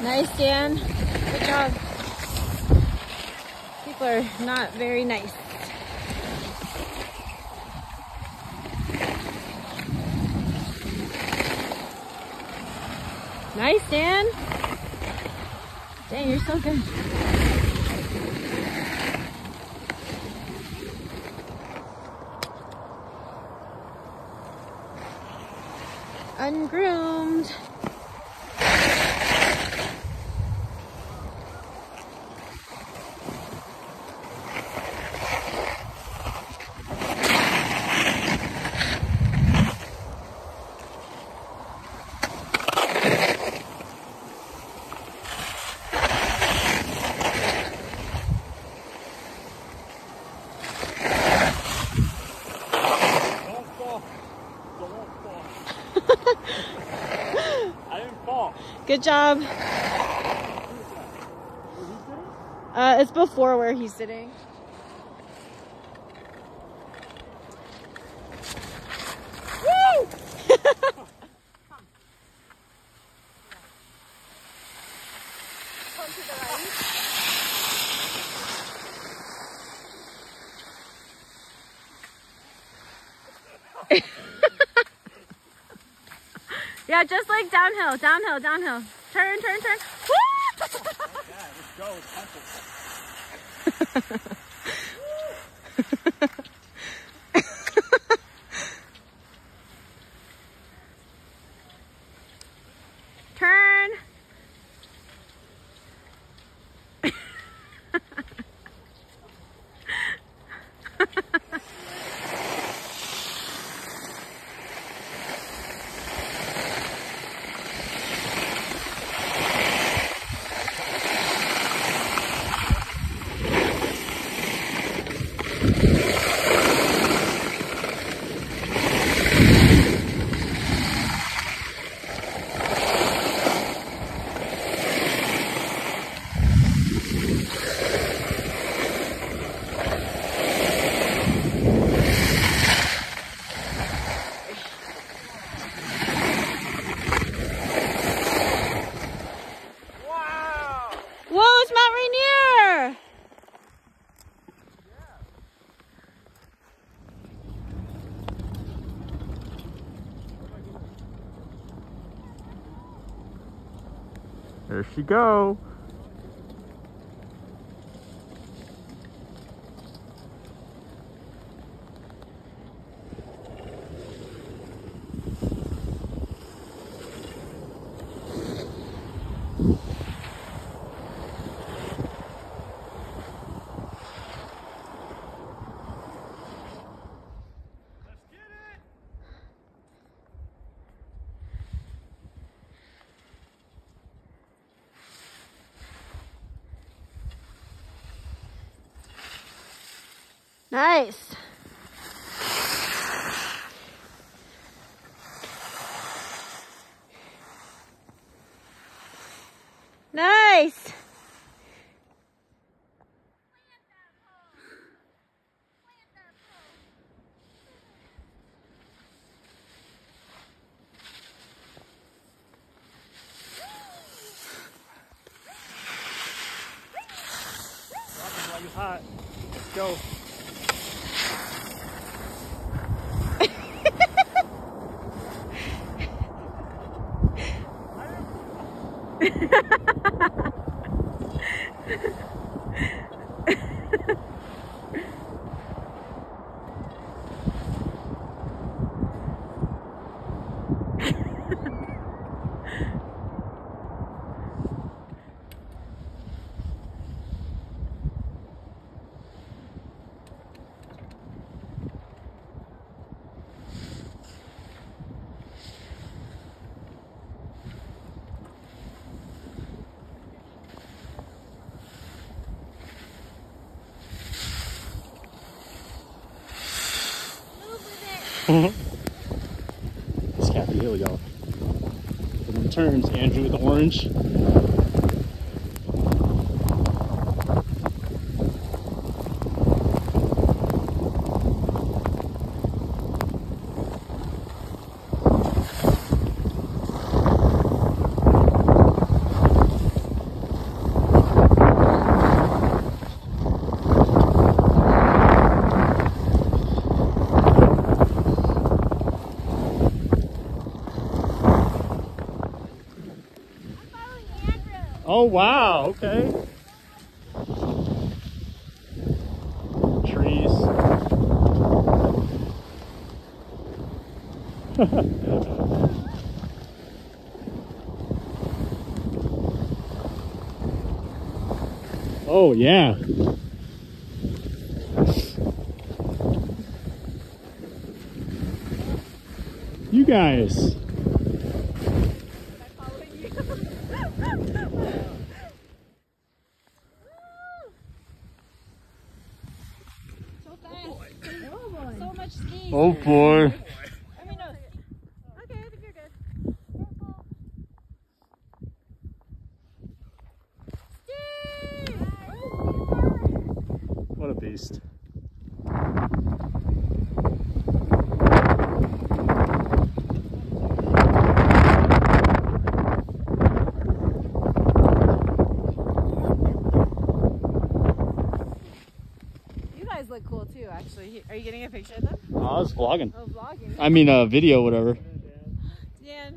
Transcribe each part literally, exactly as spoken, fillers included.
Nice, Dan. Good job. People are not very nice. Nice, Dan. Dan, you're so good. Ungroomed. I didn't fall. Good job. Uh, it's before where he's sitting. Woo! Come to the right. Yeah, just like downhill, downhill, downhill. Turn, turn, turn. Woo! Yeah, let's go. Turn. Whoa, it's Mount Rainier! There she go. Nice. Nice. While you're hot, let's go. It's Kathy Hill, y'all. And then turns Andrew with the orange. Oh wow, okay. Trees. Oh yeah. You guys. So much ski. Oh boy. I mean, no. Okay, I think you're good. What a beast. You guys look cool too, actually. Are you getting a picture of them? Oh, I was vlogging. Oh, vlogging. I mean, uh, video, whatever. Dan.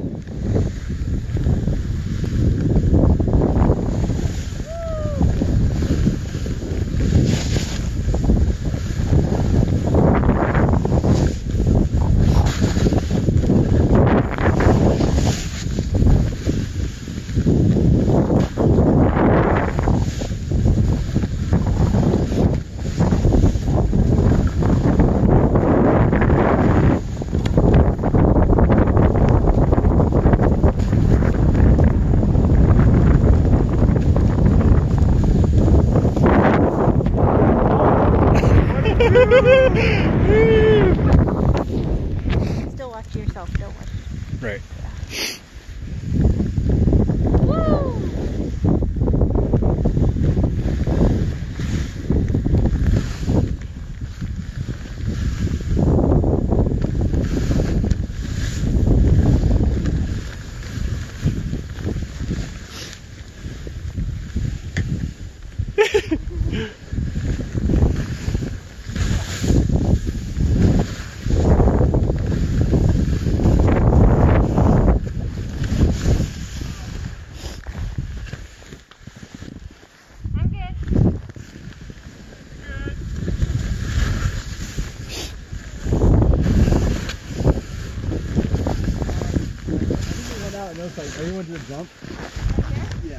Still watch yourself, don't watch. Right. Woo! I'm good. Are you going to the jump? Yeah.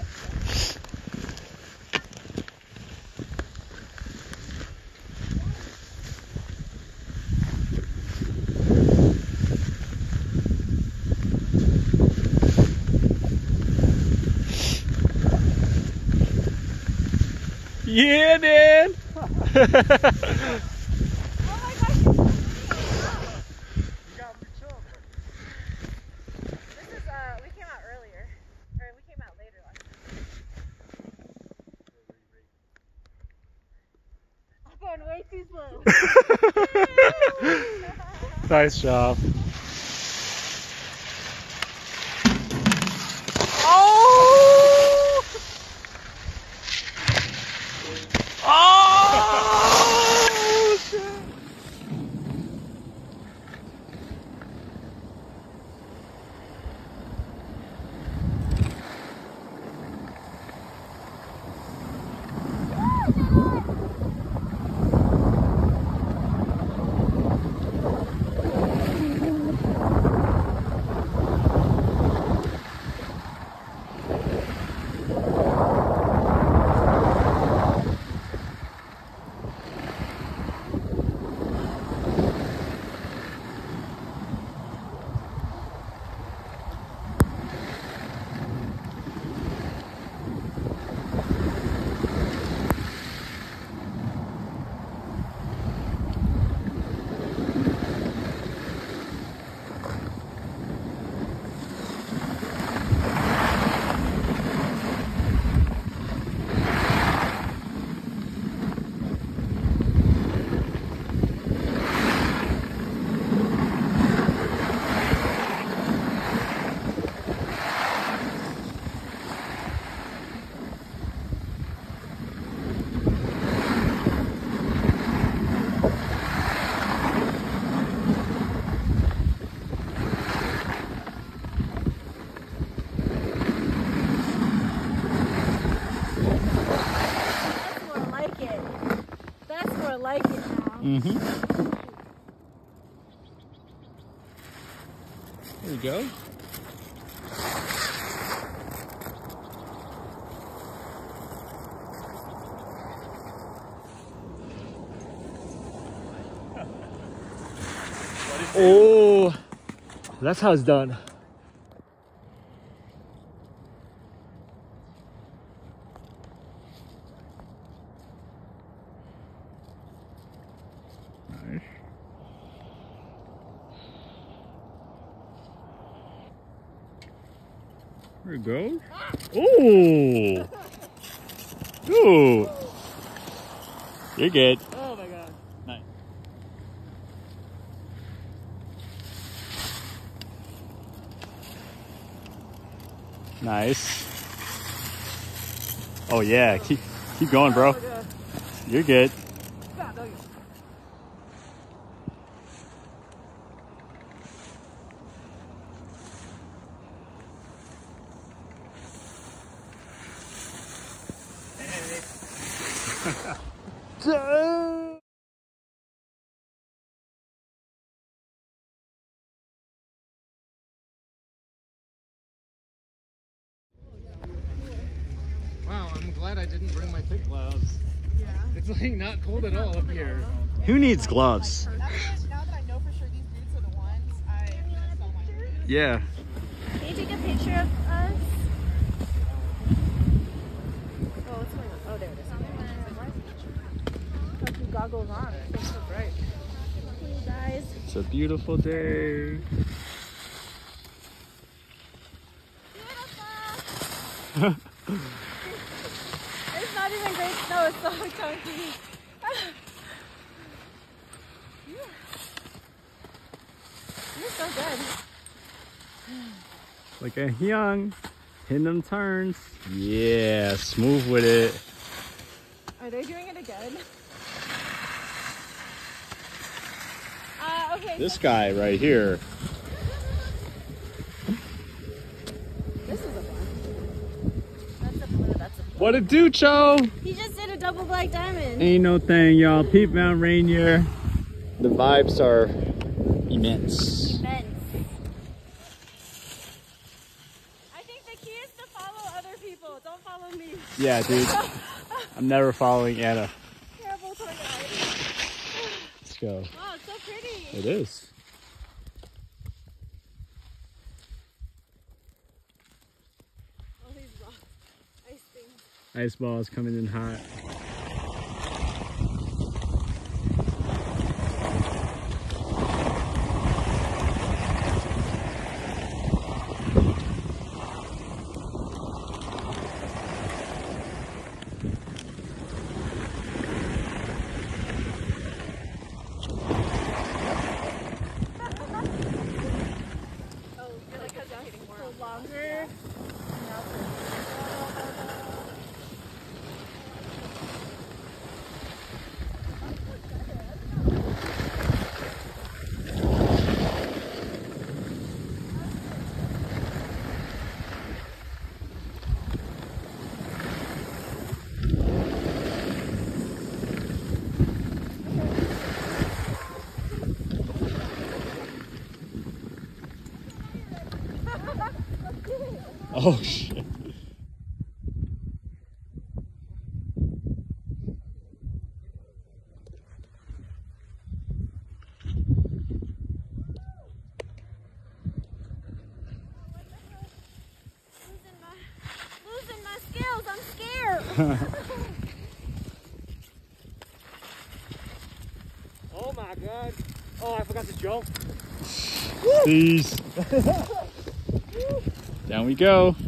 Yeah, Dan. Oh my gosh. This is, uh, we came out earlier. Or we came out later last night. I'm going way too slow. Nice job. Oh! Oh! Shit. Mm-hmm. There you go. Oh, that's how it's done. Nice. There you go. Oh, ooh, you're good. Oh my god. Nice. Nice. Oh yeah, keep keep going, bro. Oh, God. You're good. God, okay. Wow, I'm glad I didn't bring my thick gloves. Yeah. It's like not cold at all up here. Who needs gloves? Now that, now that I know for sure these boots are the ones, I just don't want to. Yeah. Can you take a picture of us? Oh, what's going on? Oh, there it is. Put some goggles on. It's so bright. Hey, guys. It's a beautiful day. Beautiful. It's not even great snow. It's so chunky. You're so good. Like a young, hitting them turns. Yeah, smooth with it. Are they doing it again? Uh, okay. This guy right here. This is a one. That's a blue. That's a blue. What it do, Cho? He just did a double black diamond. Ain't no thing, y'all. Peep Mount Rainier. The vibes are immense. Immense. I think the key is to follow other people. Don't follow me. Yeah, dude. I'm never following Anna. Terrible tour guide. Let's go. Wow, it's so pretty. It is. All these rocks, ice things. Ice balls coming in hot. Oh, you're like adjusting more. So longer. Oh, shit. Losing my skills. I'm scared. Oh my god. Oh, I forgot to jump. Peace. Down we go.